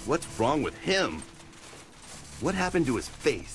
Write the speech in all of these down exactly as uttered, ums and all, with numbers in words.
What's wrong with him? What happened to his face?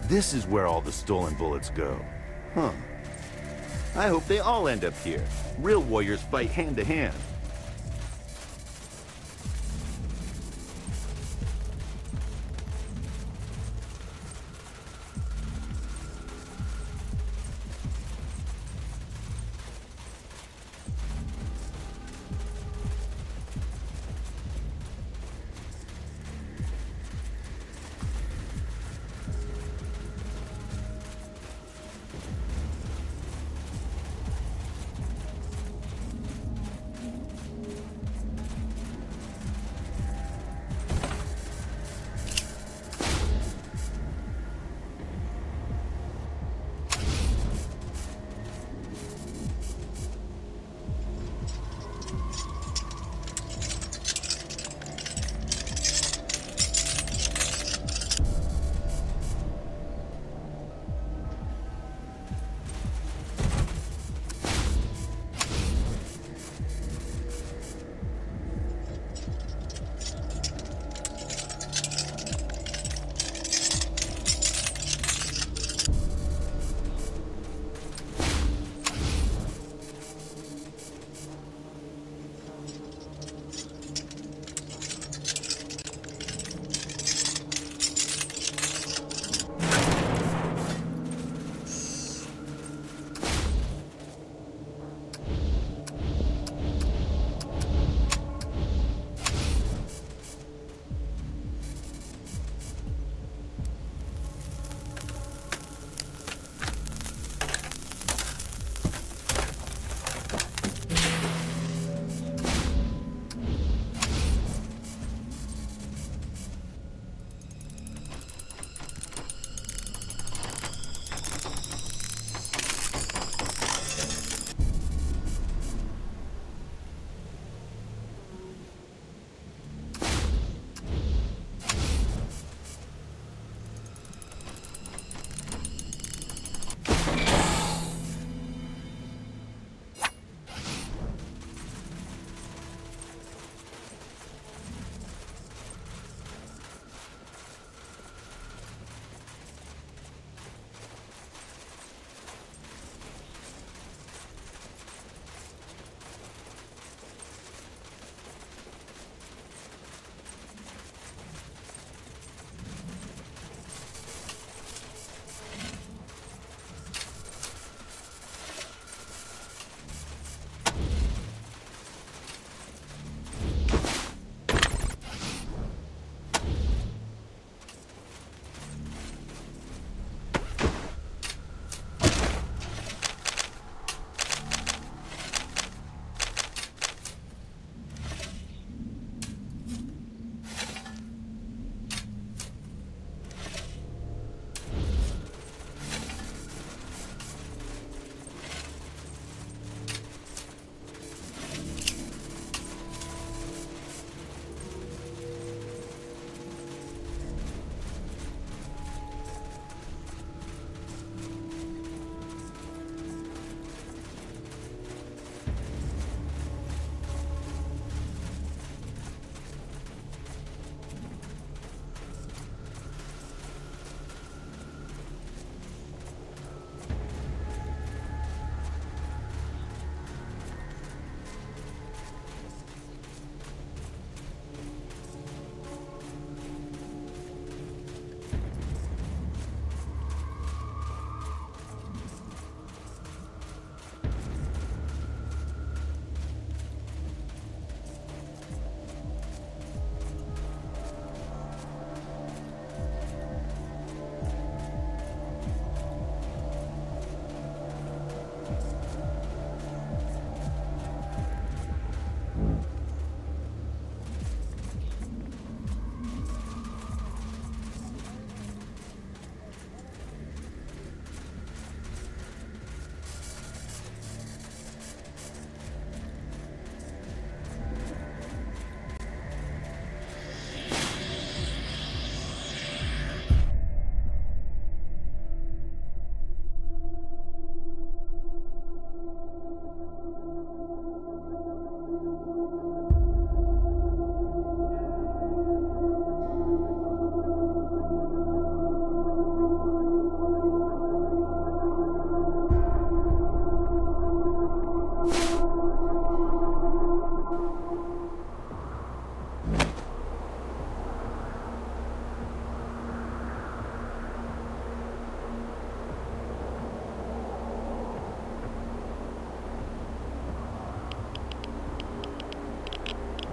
This is where all the stolen bullets go. Huh. I hope they all end up here. Real warriors fight hand to hand.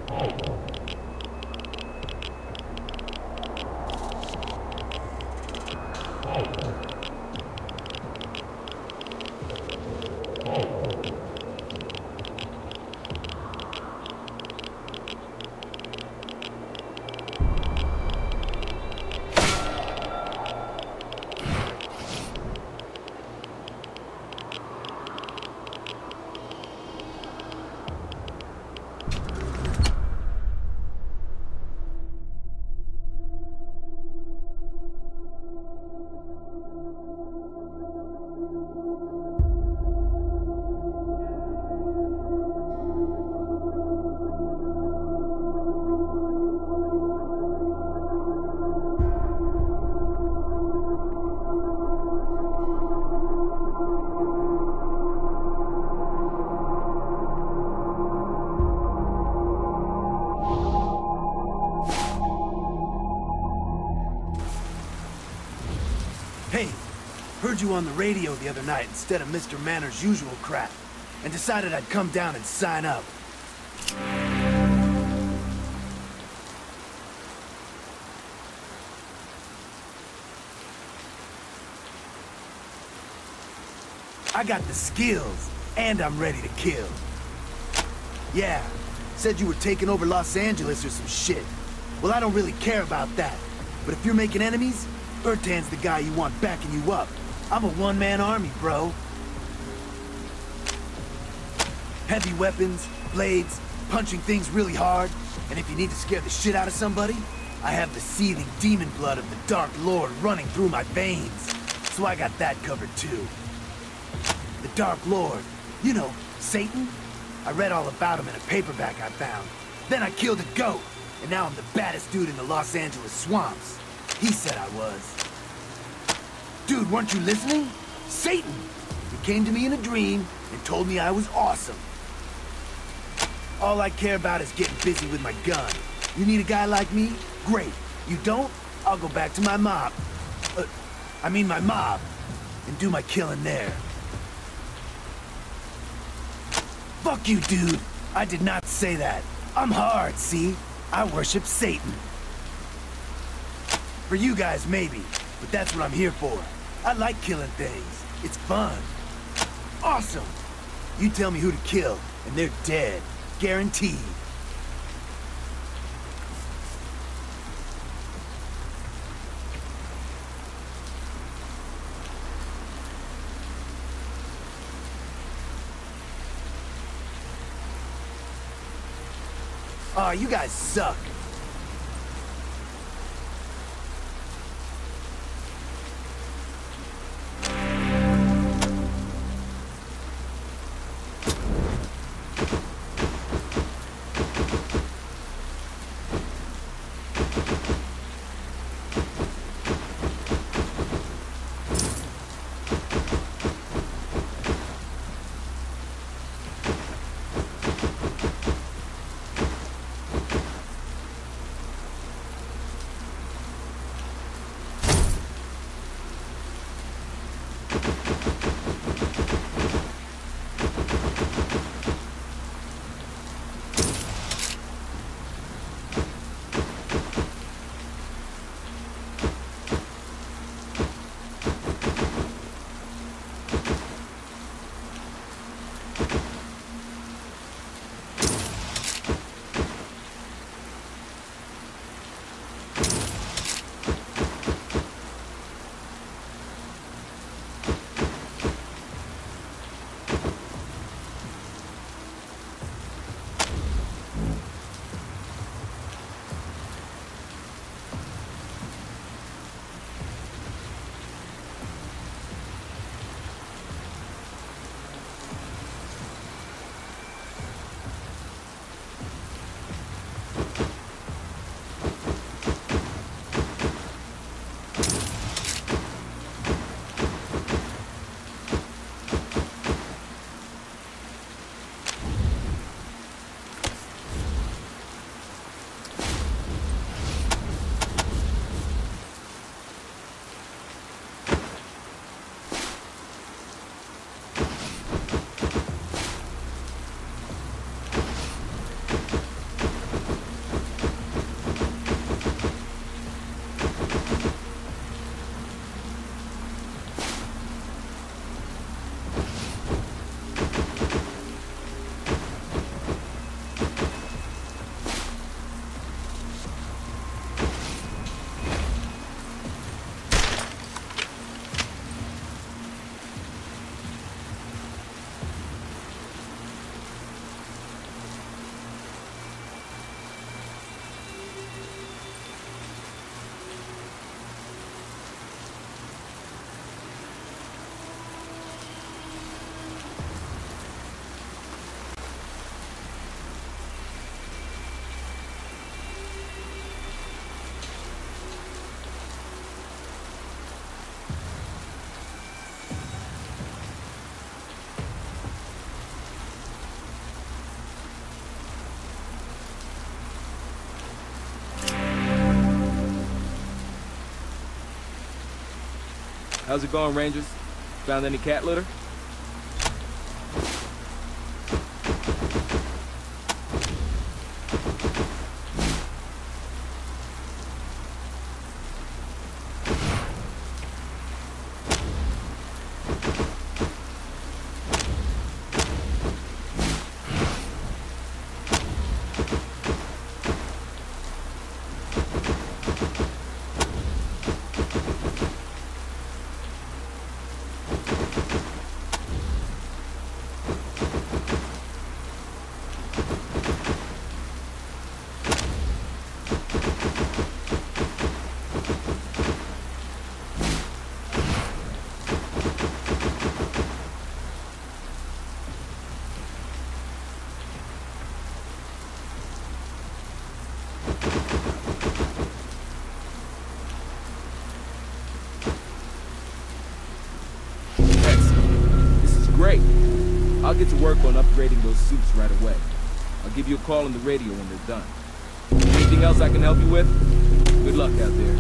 Hey, heard you on the radio the other night instead of Mister Manner's usual crap, and decided I'd come down and sign up. I got the skills, and I'm ready to kill. Yeah, said you were taking over Los Angeles or some shit. Well, I don't really care about that. But if you're making enemies, Ertan's the guy you want backing you up. I'm a one-man army, bro. Heavy weapons, blades, punching things really hard. And if you need to scare the shit out of somebody, I have the seething demon blood of the Dark Lord running through my veins. So I got that covered too. The Dark Lord, you know, Satan? I read all about him in a paperback I found. Then I killed a goat, and now I'm the baddest dude in the Los Angeles swamps. He said I was. Dude, weren't you listening? Satan! He came to me in a dream and told me I was awesome. All I care about is getting busy with my gun. You need a guy like me? Great. You don't? I'll go back to my mob. Uh, I mean my mob. And do my killing there. Fuck you, dude. I did not say that. I'm hard, see? I worship Satan. For you guys, maybe, but that's what I'm here for. I like killing things. It's fun. Awesome! You tell me who to kill, and they're dead. Guaranteed. Aw, you guys suck. How's it going, Rangers? Found any cat litter? Great. I'll get to work on upgrading those suits right away. I'll give you a call on the radio when they're done. Anything else I can help you with? Good luck out there.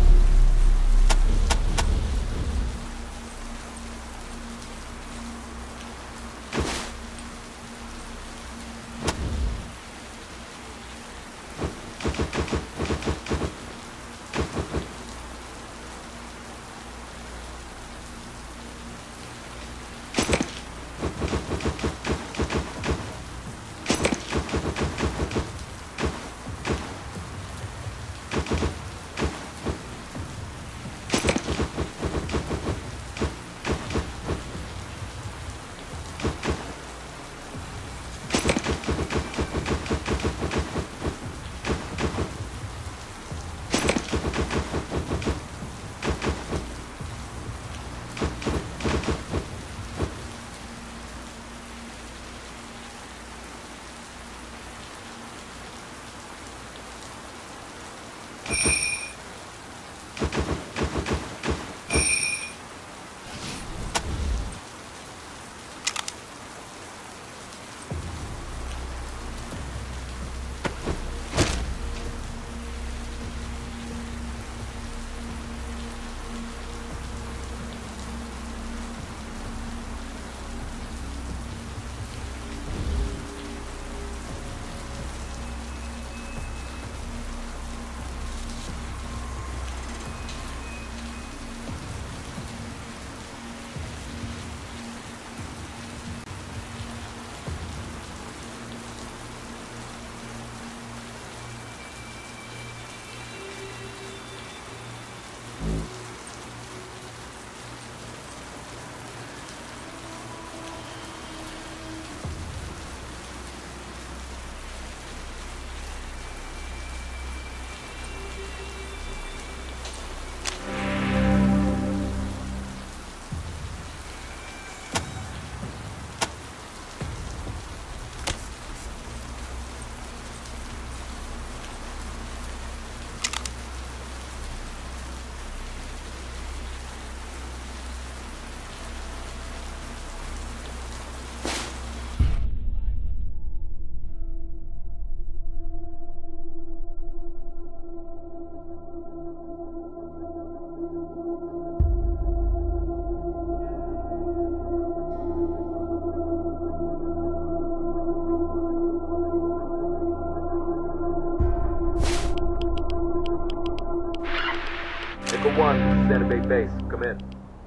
Echo one, Santa Bay Base. Come in.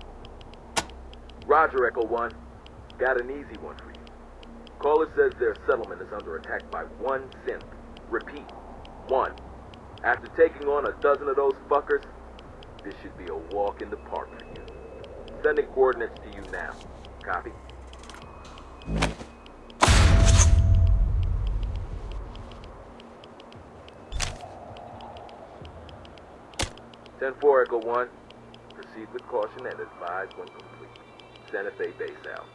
Roger, Echo one. Got an easy one for you. Caller says their settlement is under attack by one synth. Repeat, one. After taking on a dozen of those fuckers, this should be a walk in the park for you. Sending coordinates to you now. Copy? ten four, Echo one. Proceed with caution and advise when complete. Santa Fe Base out.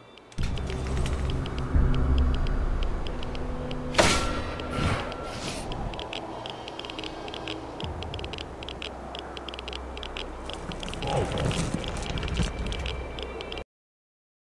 Oh.